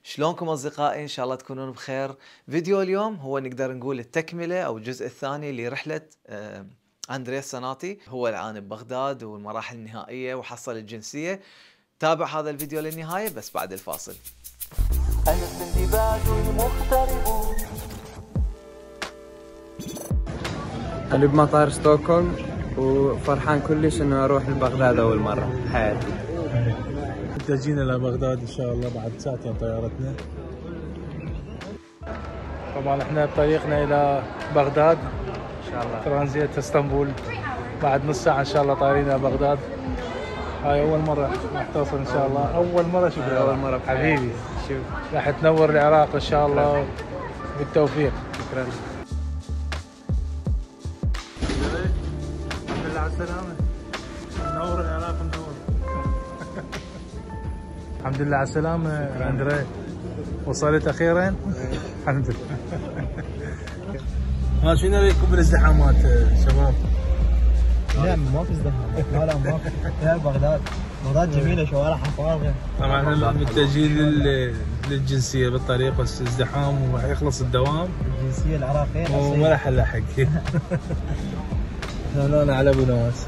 شلونكم أصدقائي؟ إن شاء الله تكونون بخير. فيديو اليوم هو نقدر نقول التكملة أو الجزء الثاني لرحلة أندرياس سناتي. هو الآن ببغداد والمراحل النهائية وحصل الجنسية. تابع هذا الفيديو للنهاية بس بعد الفاصل. أنا السندباد المغترب. أنا بمطار ستوكهولم وفرحان كلش إنه أروح لبغداد أول مرة بحياتي. جينا لبغداد إن شاء الله بعد ساعتين طيارتنا. طبعا احنا بطريقنا إلى بغداد إن شاء الله، ترانزيت اسطنبول بعد نص ساعة إن شاء الله طايرين إلى بغداد. هاي أول مرة راح توصل إن شاء الله، أول مرة شوف أول مرة حبيبي، شوف راح تنور العراق إن شاء الله بالتوفيق. شكرا. الحمد لله على السلامة. منور العراق منور. الحمد لله على السلامة أندري، وصلت أخيرا. الحمد لله. ها شنو رايكم بالازدحامات شباب؟ لا ما في ازدحام، لا ما في. يا بغداد جميلة، شوارعها فارغة. طبعا متجهين للجنسية بالطريق بس ازدحام وحيخلص الدوام. الجنسية العراقية وما راح نلحق. احنا على ابو نواس.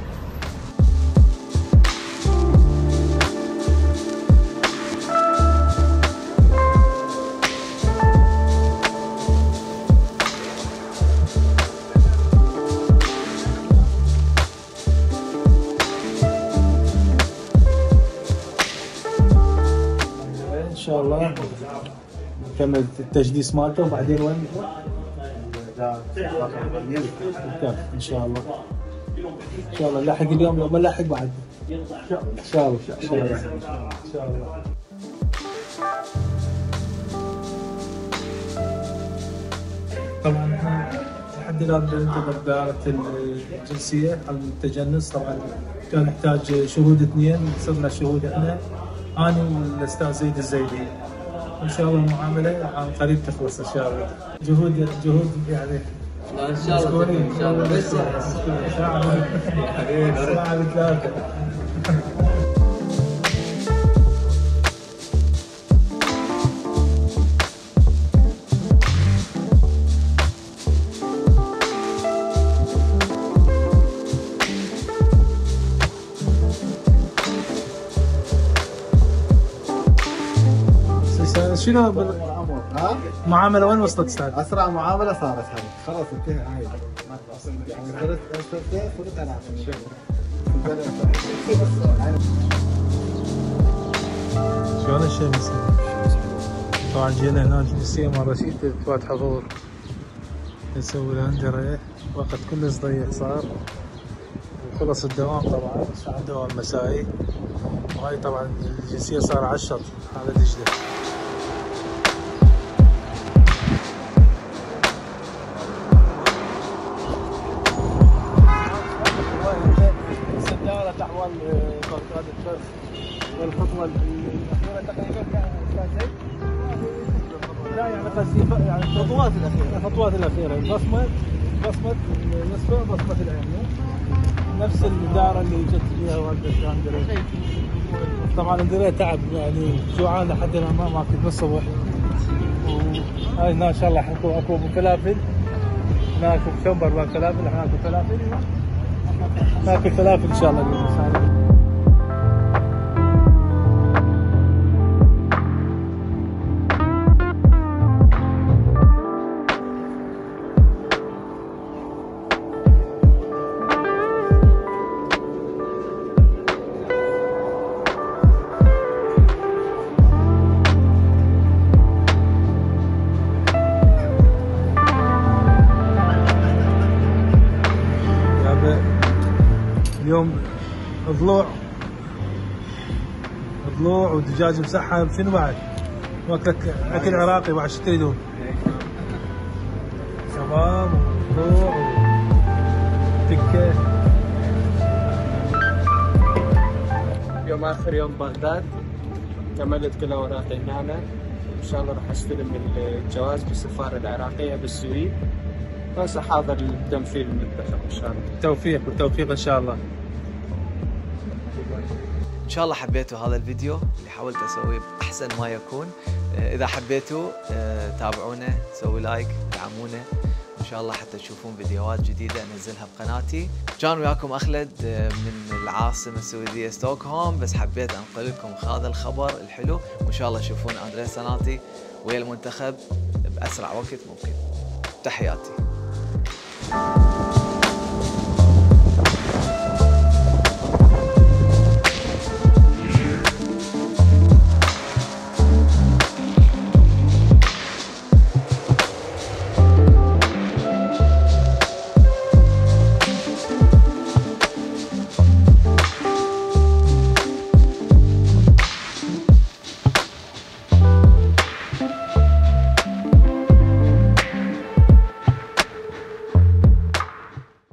ان شاء الله نكمل التجديس مالته وبعدين وين ان شاء الله. ان شاء الله نلحق اليوم، لو ما نلحق بعد ان شاء الله. ان شاء الله ان شاء الله. طبعا احنا لحد الان بننتظر دائرة الجنسية على التجنس. طبعا كان نحتاج شهود اثنين، صرنا شهود احنا، انا والاستاذ زيد الزيدي. ان شاء الله المعامله عن قريب تخلص ان شاء الله. جهود يعني ان شاء الله ان شاء الله. بس ساعه ثلاثه. شنو معاملة وين وصلت استاذ؟ أسرع معاملة صارت هذه، خلاص انتهى هاي. يعني صرت أنا شلون الشمس؟ طبعا جينا هنا جنسية مال رشيد فات حضور نسوي الهندرة، وقت كلش ضيق صار وخلص الدوام. طبعا ساعة دوام مسائي، وهاي طبعا الجنسية صار على الشط على دجلة. أحوال بغداد الفرس والخطوة الأخيرة تقريبا يا أستاذ زيد؟ لا يعني قصدي يعني الخطوات الأخيرة بصمة النسبة وبصمة العين، نفس الدائرة اللي جت فيها والدة أندري. طبعا أندري تعب يعني، جوعان لحد الآن ما أكل من الصبح. وهاي هنا إن شاء الله أكو فلافل، هناك شمبر وفلافل، احنا ناكل فلافل، ناكل فلافل ان شاء الله اليوم. اليوم ضلوع ودجاج مسحب. شنو بعد؟ اكل عراقي بعد شو تريدون؟ كباب وضلوع وتكه. يوم آخر يوم بغداد، كملت كل أوراقي هنا. إن شاء الله راح أستلم الجواز بالسفارة العراقية بالسويد، بس حاضر التمثيل المنتخب إن شاء الله. بالتوفيق إن شاء الله. ان شاء الله حبيتوا هذا الفيديو اللي حاولت اسويه باحسن ما يكون. اذا حبيتوا تابعونا، سووا لايك، دعمونا ان شاء الله حتى تشوفون فيديوهات جديده انزلها بقناتي. كان وياكم اخلد من العاصمه السويديه ستوكهولم، بس حبيت انقل لكم هذا الخبر الحلو، وان شاء الله تشوفون اندرياس سناتي ويا المنتخب باسرع وقت ممكن. تحياتي.